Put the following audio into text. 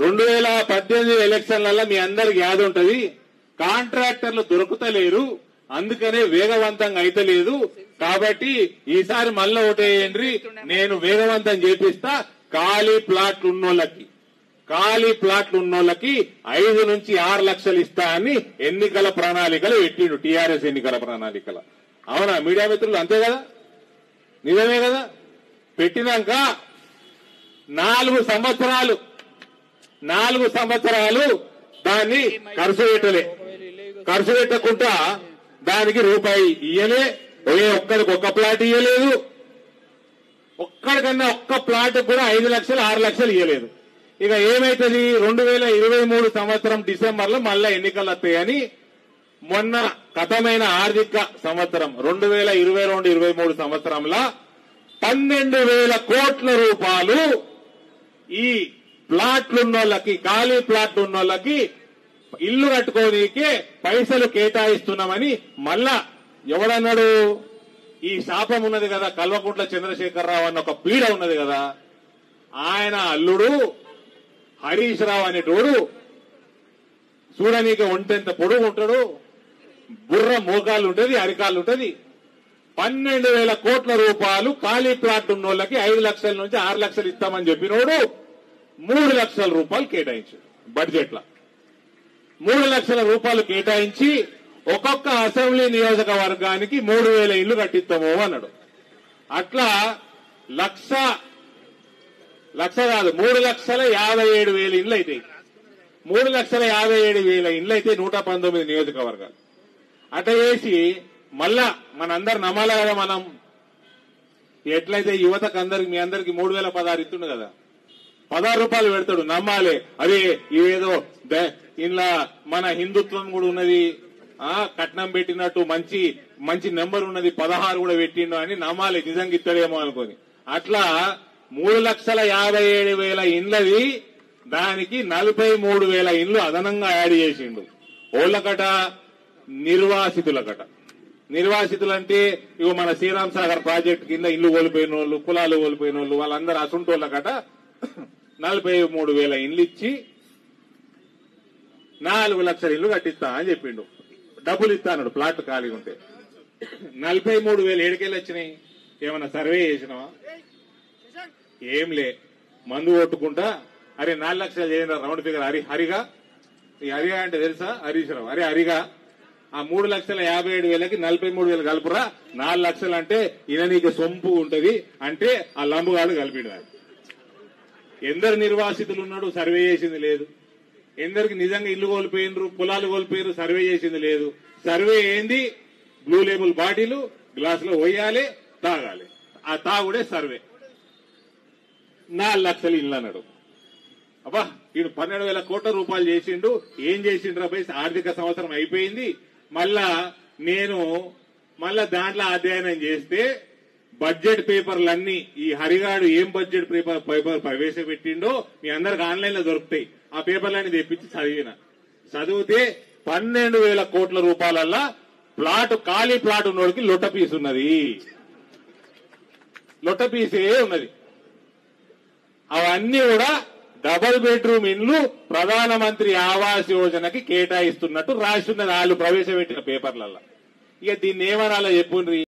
2018 ఎలక్షన్లలో మీ అందరికి యాద ఉంటది, కాంట్రాక్టర్లు దొరుకుతలేరు, అందుకనే వేగవంతంగా అయితలేదు. కాబట్టి ఈసారి మళ్ళా ఓటేయండి, నేను వేగవంతం చేపిస్తా. ఖాళీ ప్లాట్లు ఉన్నోళ్ళకి 5 నుంచి 6 లక్షలు ఇస్తా అని ఎన్నికల ప్రణాళికలు పెట్టిండు, టీఆర్ఎస్ ఎన్నికల ప్రణాళికలు. అవునా మీడియా మిత్రులు? అంతే కదా, నిజమే కదా. పెట్టినాక 4 సంవత్సరాలు దాన్ని ఖర్చు పెట్టకుండా దానికి రూపాయి ఇయ్యలే. ఒక్కడికి ఒక్క ప్లాట్ ఇయ్యలేదు, ఒక్కడికన్నా ఒక్క ప్లాట్ కూడా 5 లక్షలు 6 లక్షలు ఇయ్యలేదు. ఇక ఏమైతుంది, 2023 సంవత్సరం డిసెంబర్లో మళ్ళా ఎన్నికలు వస్తాయని మొన్న గతమైన ఆర్థిక సంవత్సరం 2022-23 సంవత్సరంలో 12,000 కోట్ల రూపాయలు ఈ ప్లాట్లున్నోళ్ళకి, ఖాళీ ప్లాట్లు ఉన్నోళ్ళకి ఇల్లు కట్టుకోనీకే పైసలు కేటాయిస్తున్నామని మళ్ళా ఎవడన్నాడు? ఈ శాపం ఉన్నది కదా, కల్వకుంట్ల చంద్రశేఖరరావు అన్న ఒక పీడ ఉన్నది కదా, ఆయన అల్లుడు హరీష్ రావు అనేటోడు చూడనీకి ఒంటెంత పొడుగు ఉంటాడు, బుర్ర మోకాళ్ళు ఉంటది, అరికాళ్ళు ఉంటది. 12,000 కోట్ల రూపాయలు ఖాళీ ప్లాట్ ఉన్నోళ్ళకి 5 లక్షల నుంచి 6 లక్షలు ఇస్తామని చెప్పినోడు 3 లక్షల రూపాయలు కేటాయించాడు. బడ్జెట్ లో 3 లక్షల రూపాయలు కేటాయించి ఒక్కొక్క అసెంబ్లీ నియోజకవర్గానికి 3,000 ఇళ్లు కట్టిస్తాము అన్నాడు. అట్లా లక్ష కాదు 3,57,000 ఇళ్లు అయితే 3,57,000 ఇళ్లు అయితే 119 నియోజకవర్గాలు. అట్లా చేసి మళ్ళా మనందరు నమ్మాలి కదా, మనం ఎట్లయితే యువతకు అందరికి మీ అందరికి 3,016 ఇస్తుండు కదా, 16 రూపాయలు పెడతాడు, నమ్మాలి. అదే ఇవేదో ఇలా మన హిందుత్వం కూడా ఉన్నది, కట్నం పెట్టినట్టు మంచి నెంబర్ ఉన్నది, 16 కూడా పెట్టిండు అని నమ్మాలి, నిజంగా ఇస్తాడేమో అనుకోని. అట్లా 3,57,000 ఇండ్లది దానికి 43,000 ఇండ్లు అదనంగా యాడ్ చేసిండు. ఓళ్ళకట నిర్వాసితులంటే ఇగో మన శ్రీరామ్ సాగర్ ప్రాజెక్టు కింద ఇల్లు కోల్పోయిన వాళ్ళు, కులాలు కోల్పోయిన వాళ్ళు, వాళ్ళందరూ అసుంటోళ్ళకట 43,000 ఇండ్లు ఇచ్చి 4 లక్షల ఇల్లు కట్టిస్తా అని చెప్పిండు. డబ్బులు ఇస్తా అన్నాడు ప్లాట్ ఖాళీగా ఉంటే. 43,000 ఏడుకెళ్ళి వచ్చినాయి? ఏమన్నా సర్వే చేసినావా? ఏం లే, మందు కొట్టుకుంటా అరే 4 లక్షలు చేయండి రౌండ్ ఫిగర్. హరిగా ఈ హరిగా అంటే తెలుసా? హరీష్ రావు. అరే హరిగా ఆ 3,57,000కి 43,000 కలుపురా, 4 లక్షలు అంటే ఈయన నీకు సొంపు ఉంటది అంటే ఆ లంబుగాడు కలిపిడు. ఎందరు నిర్వాసితులు ఉన్నాడు, సర్వే చేసింది లేదు. ఎందరికి నిజంగా ఇల్లు కోల్పోయినరు, పొలాలు కోల్పోయినరు, సర్వే చేసింది లేదు. సర్వే ఏంది? బ్లూ లేబుల్ బాటిల్ గ్లాసులో పోయాలి, తాగాలి, ఆ తాగుడే సర్వే. 4 లక్షలు ఇల్లు అన్నాడు. అబ్బా ఈయన 12,000 కోట్ల రూపాయలు చేసిండు. ఏం చేసిండ్రు పోయి? ఆర్థిక సంవత్సరం అయిపోయింది. మళ్ళా దాంట్లో అధ్యయనం చేస్తే బడ్జెట్ పేపర్లన్నీ ఈ హరిగాడు ఏం బడ్జెట్ పేపర్ ప్రవేశపెట్టిండో మీ అందరికి ఆన్లైన్ లో దొరుకుతాయి. ఆ పేపర్లన్నీ తెప్పించి చదివితే 12,000 కోట్ల రూపాయలల్లా ఖాళీ ప్లాట్ ఉన్నోడికి లొట్ట పీసే ఉన్నది. అవన్నీ కూడా డబుల్ బెడ్రూమ్ ఇండ్లు ప్రధానమంత్రి ఆవాస్ యోజనకి కేటాయిస్తున్నట్టు రాస్తున్నది వాళ్ళు ప్రవేశపెట్టిన పేపర్లలో. ఇక దీన్ని ఏమనాలో చెప్పుండ్రి.